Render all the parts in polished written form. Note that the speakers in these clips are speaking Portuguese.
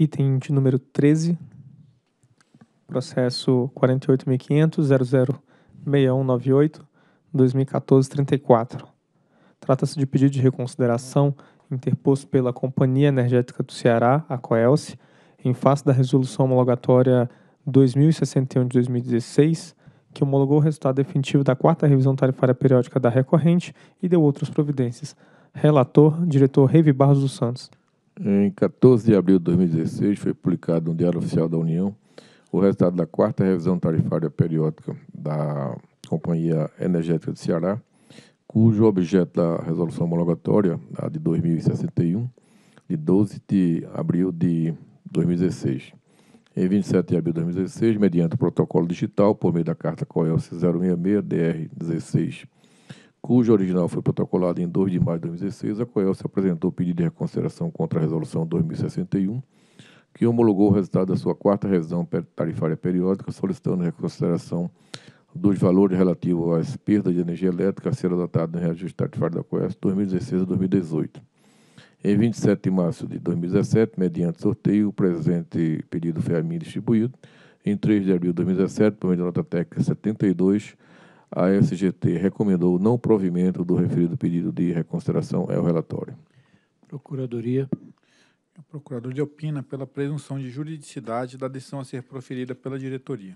Item de número 13, processo 48.500.006198/2014-34. Trata-se de pedido de reconsideração interposto pela Companhia Energética do Ceará, a Coelce, em face da resolução homologatória 2061 de 2016, que homologou o resultado definitivo da 4ª revisão tarifária periódica da recorrente e deu outras providências. Relator, diretor Reive Barros dos Santos. Em 14 de abril de 2016, foi publicado no Diário Oficial da União o resultado da 4ª revisão tarifária periódica da Companhia Energética do Ceará, cujo objeto da resolução homologatória, a de 2061, de 12 de abril de 2016. Em 27 de abril de 2016, mediante o protocolo digital, por meio da carta Coelce 066-DR16, cujo original foi protocolado em 2 de maio de 2016, a Coelce apresentou pedido de reconsideração contra a resolução 2061, que homologou o resultado da sua 4ª revisão tarifária periódica, solicitando reconsideração dos valores relativos às perdas de energia elétrica a ser adotado no reajuste tarifário da Coelce 2016 a 2018. Em 27 de março de 2017, mediante sorteio, o presente pedido foi a mim distribuído. Em 3 de abril de 2017, por meio da nota técnica 72, a SGT recomendou o não provimento do referido pedido de reconsideração ao relatório. Procuradoria. O procurador opina pela presunção de juridicidade da decisão a ser proferida pela diretoria.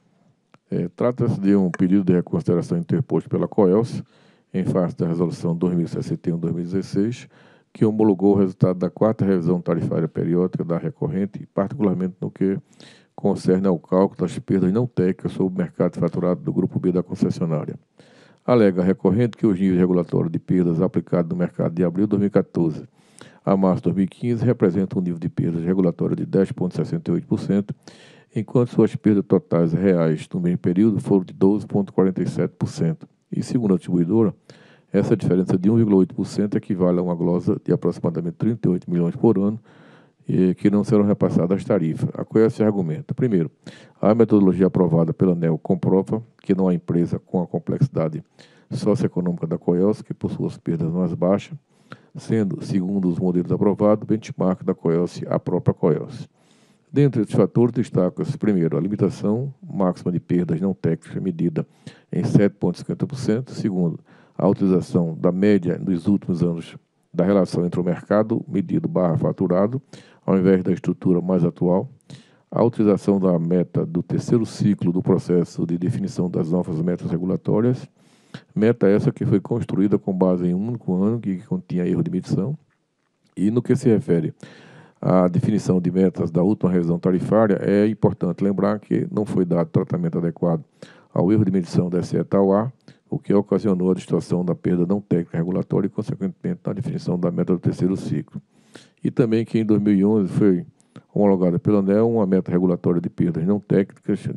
Trata-se de um pedido de reconsideração interposto pela Coelce, em face da resolução 2061-2016, que homologou o resultado da 4ª revisão tarifária periódica da recorrente, particularmente no que concerne ao cálculo das perdas não técnicas sobre o mercado faturado do Grupo B da concessionária. Alega a recorrente que os níveis regulatórios de perdas aplicados no mercado de abril de 2014 a março de 2015 representam um nível de perdas regulatórias de 10,68%, enquanto suas perdas totais reais no mesmo período foram de 12,47%. E, segundo a distribuidora, essa diferença de 1,8% equivale a uma glosa de aproximadamente 38 milhões por ano, que não serão repassadas às tarifas. A Coelce argumenta. Primeiro, a metodologia aprovada pela ANEEL comprova que não há empresa com a complexidade socioeconômica da Coelce que possua as perdas mais baixas, sendo, segundo os modelos aprovados, benchmark da Coelce a própria Coelce. Dentre esses fatores, destaca-se, primeiro, a limitação máxima de perdas não técnicas medida em 7,50%. Segundo, a utilização da média dos últimos anos da relação entre o mercado medido / faturado, ao invés da estrutura mais atual. A utilização da meta do terceiro ciclo do processo de definição das novas metas regulatórias. Meta essa que foi construída com base em um único ano que continha erro de medição. E no que se refere à definição de metas da última revisão tarifária, é importante lembrar que não foi dado tratamento adequado ao erro de medição da SE Tauá, o que ocasionou a distorção da perda não técnica regulatória e, consequentemente, na definição da meta do terceiro ciclo. E também que em 2011 foi homologada pela ANEEL uma meta regulatória de perdas não técnicas de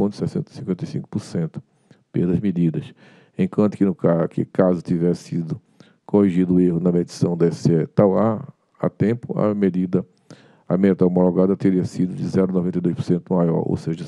6,655%, perdas medidas, enquanto que, caso tivesse sido corrigido o erro na medição da SE Tauá a tempo, a meta homologada teria sido de 0,92% maior, ou seja,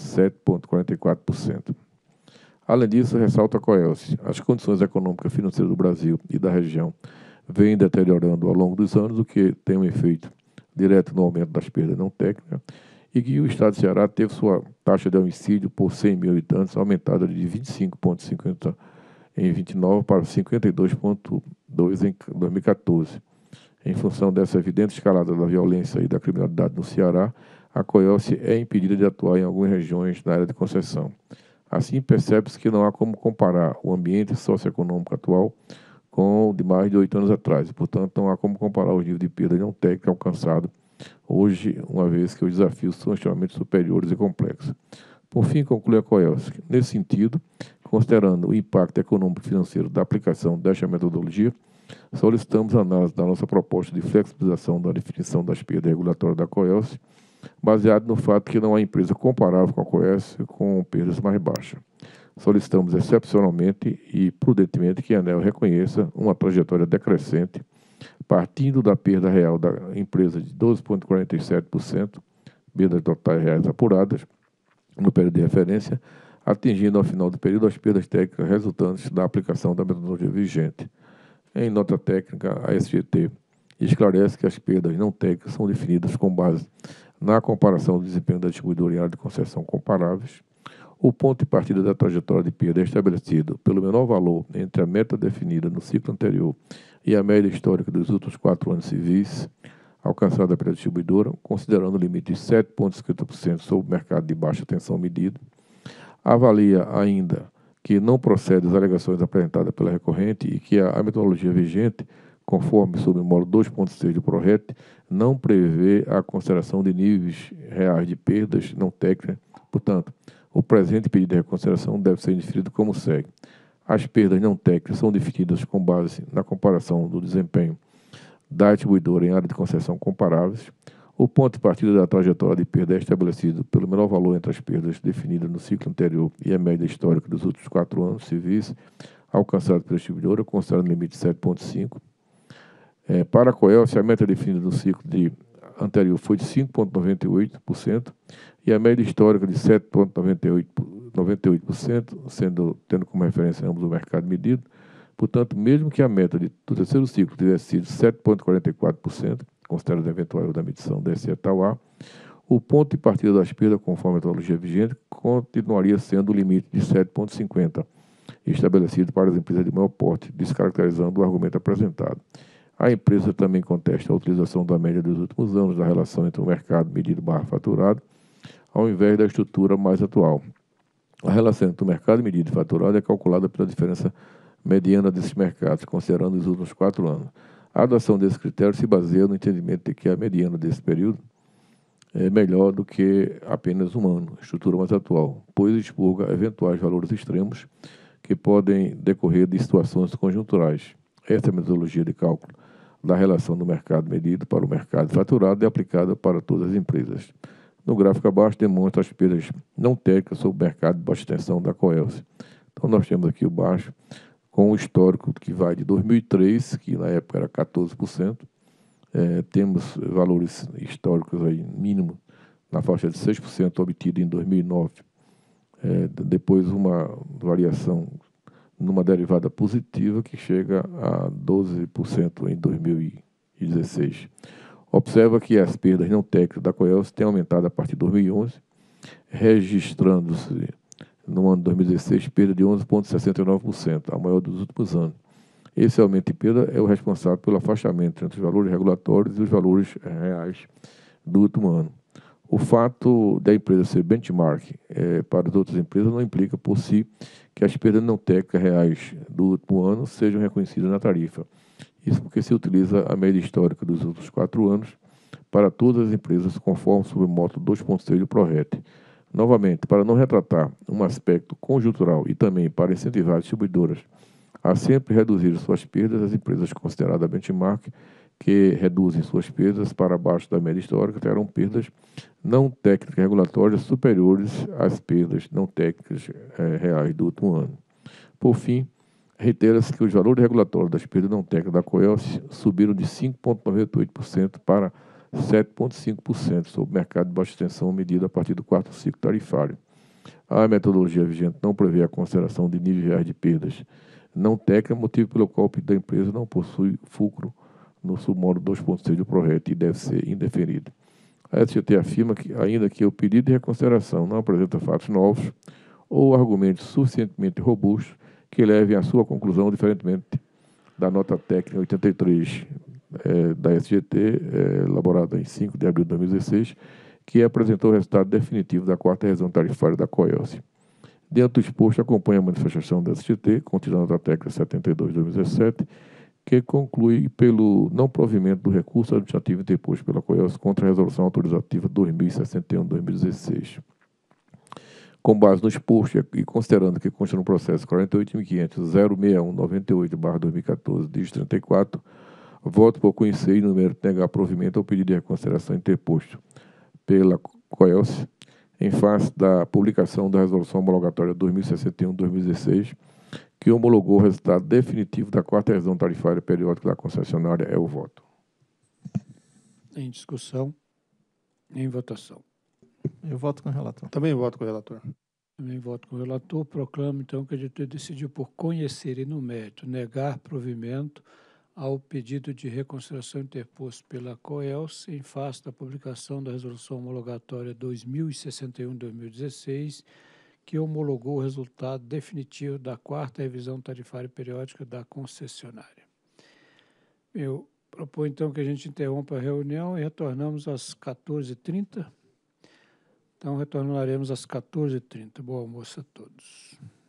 7,44%. Além disso, ressalta a Coelce, as condições econômicas e financeiras do Brasil e da região vêm deteriorando ao longo dos anos, o que tem um efeito direto no aumento das perdas não técnicas, e que o Estado do Ceará teve sua taxa de homicídio por 100 mil habitantes aumentada de 25,50 em 29 para 52,2 em 2014. Em função dessa evidente escalada da violência e da criminalidade no Ceará, a Coelce é impedida de atuar em algumas regiões na área de concessão. Assim, percebe-se que não há como comparar o ambiente socioeconômico atual com o de mais de 8 anos atrás. Portanto, não há como comparar o nível de perda não técnica alcançado hoje, uma vez que os desafios são extremamente superiores e complexos. Por fim, conclui a Coelce. Nesse sentido, considerando o impacto econômico e financeiro da aplicação desta metodologia, solicitamos a análise da nossa proposta de flexibilização da definição das perdas regulatórias da Coelce, baseado no fato que não há empresa comparável com a Coelce com perdas mais baixas. Solicitamos excepcionalmente e prudentemente que a ANEEL reconheça uma trajetória decrescente, partindo da perda real da empresa de 12,47%, perdas totais reais apuradas, no período de referência, atingindo ao final do período as perdas técnicas resultantes da aplicação da metodologia vigente. Em nota técnica, a SGT esclarece que as perdas não técnicas são definidas com base na comparação do desempenho da distribuidora em área de concessão comparáveis. O ponto de partida da trajetória de perda é estabelecido pelo menor valor entre a meta definida no ciclo anterior e a média histórica dos últimos 4 anos civis, alcançada pela distribuidora, considerando o limite de 7,50% sobre o mercado de baixa tensão medido. Avalia ainda que não procede as alegações apresentadas pela recorrente e que a metodologia vigente, conforme sob o módulo 2.6 do PRORET, não prevê a consideração de níveis reais de perdas não técnicas. Portanto, o presente pedido de reconsideração deve ser indeferido como segue. As perdas não técnicas são definidas com base na comparação do desempenho da distribuidora em área de concessão comparáveis. O ponto de partida da trajetória de perda é estabelecido pelo menor valor entre as perdas definidas no ciclo anterior e a média histórica dos últimos 4 anos civis, alcançado pela distribuidora, considerando o limite de 7,5%. Para a Coelce, a meta definida no ciclo anterior foi de 5,98% e a média histórica de 7,98%, tendo como referência ambos o mercado medido. Portanto, mesmo que a meta do terceiro ciclo tivesse sido 7,44%, considerando a eventual erro da medição desse tal A, o ponto de partida das perdas, conforme a metodologia vigente, continuaria sendo o limite de 7,50%, estabelecido para as empresas de maior porte, descaracterizando o argumento apresentado. A empresa também contesta a utilização da média dos últimos anos da relação entre o mercado medido / faturado, ao invés da estrutura mais atual. A relação entre o mercado medido e faturado é calculada pela diferença mediana desses mercados, considerando os últimos 4 anos. A adoção desse critério se baseia no entendimento de que a mediana desse período é melhor do que apenas um ano, a estrutura mais atual, pois expurga eventuais valores extremos que podem decorrer de situações conjunturais. Esta metodologia de cálculo da relação do mercado medido para o mercado faturado é aplicada para todas as empresas. No gráfico abaixo demonstra as perdas não técnicas sobre o mercado de baixa tensão da Coelce. Então nós temos aqui o baixo com o histórico que vai de 2003, que na época era 14%. Temos valores históricos aí mínimo na faixa de 6% obtido em 2009. Depois uma variação numa derivada positiva que chega a 12% em 2016. Observa que as perdas não técnicas da Coelce têm aumentado a partir de 2011, registrando-se no ano de 2016 perda de 11,69%, a maior dos últimos anos. Esse aumento de perda é o responsável pelo afastamento entre os valores regulatórios e os valores reais do último ano. O fato da empresa ser benchmark para as outras empresas não implica por si que as perdas não técnicas reais do último ano sejam reconhecidas na tarifa. Isso porque se utiliza a média histórica dos outros 4 anos para todas as empresas, conforme sob o módulo 2.6 do PRORET. Novamente, para não retratar um aspecto conjuntural e também para incentivar as distribuidoras a sempre reduzir suas perdas, as empresas consideradas benchmark que reduzem suas perdas para abaixo da média histórica terão perdas não técnicas regulatórias superiores às perdas não técnicas reais do último ano. Por fim, reitera-se que os valores regulatórios das perdas não técnicas da Coelce subiram de 5,98% para 7,5% sobre o mercado de baixa tensão medido a partir do 4º ciclo tarifário. A metodologia vigente não prevê a consideração de níveis reais de perdas não técnicas, motivo pelo qual o pedido da empresa não possui fulcro no submódulo 2.6 do PRORET e deve ser indeferido. A SGT afirma que, ainda que o pedido de reconsideração não apresenta fatos novos ou argumentos suficientemente robustos que levem à sua conclusão, diferentemente da nota técnica 83 da SGT, elaborada em 5 de abril de 2016, que apresentou o resultado definitivo da 4ª revisão tarifária da Coelce. Dentro do exposto, acompanha a manifestação da SGT, contida na nota técnica 72 de 2017, que conclui pelo não provimento do recurso administrativo interposto pela Coelce contra a resolução autorizativa 2061 de 2016. Com base no exposto e considerando que consta no processo 48.500.061.98/2014, dígito 34, voto por conhecer e no mérito negar provimento ao pedido de reconsideração interposto pela Coelce, em face da publicação da Resolução Homologatória 2061-2016, que homologou o resultado definitivo da 4ª revisão tarifária periódica da concessionária. É o voto. Em discussão, em votação. Eu voto com o relator. Também voto com o relator. Também voto com o relator. Proclamo, então, que a diretoria decidiu por conhecer e, no mérito, negar provimento ao pedido de reconsideração interposto pela COELS em face da publicação da Resolução Homologatória 2061-2016, que homologou o resultado definitivo da 4ª revisão tarifária periódica da concessionária. Eu proponho, então, que a gente interrompa a reunião e retornamos às 14h30. Então, retornaremos às 14h30. Bom almoço a todos.